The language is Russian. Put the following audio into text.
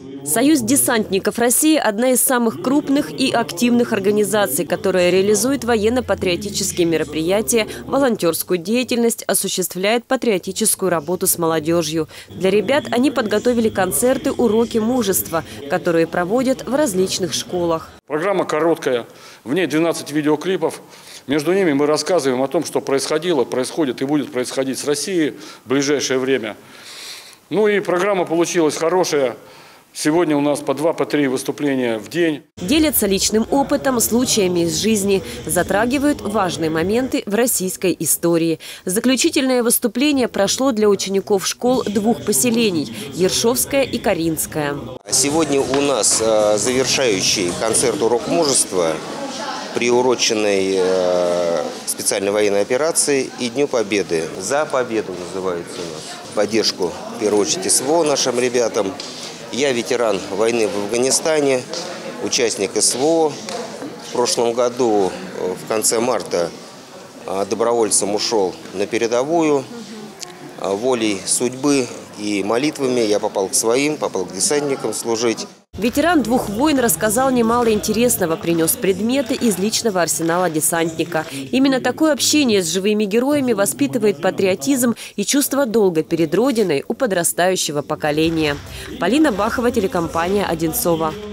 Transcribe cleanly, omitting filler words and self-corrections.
Союз десантников России – одна из самых крупных и активных организаций, которая реализует военно-патриотические мероприятия, волонтерскую деятельность, осуществляет патриотическую работу с молодежью. Для ребят они подготовили концерты, уроки мужества, которые проводят в различных школах. Программа короткая, в ней 12 видеоклипов. Между ними мы рассказываем о том, что происходило, происходит и будет происходить с Россией в ближайшее время. Ну и программа получилась хорошая. Сегодня у нас по 2-3 выступления в день. Делятся личным опытом, случаями из жизни, затрагивают важные моменты в российской истории. Заключительное выступление прошло для учеников школ двух поселений – Ершовская и Каринская. Сегодня у нас завершающий концерт «Урок мужества», приуроченный специальной военной операции и Дню Победы. «За победу» называется у нас. Поддержку, в первую очередь, СВО нашим ребятам. Я ветеран войны в Афганистане, участник СВО. В прошлом году, в конце марта, добровольцем ушел на передовую. Волей судьбы и молитвами я попал к своим, попал к десантникам служить. Ветеран двух войн рассказал немало интересного, принес предметы из личного арсенала десантника. Именно такое общение с живыми героями воспитывает патриотизм и чувство долга перед Родиной у подрастающего поколения. Полина Бахова, телекомпания «Одинцова».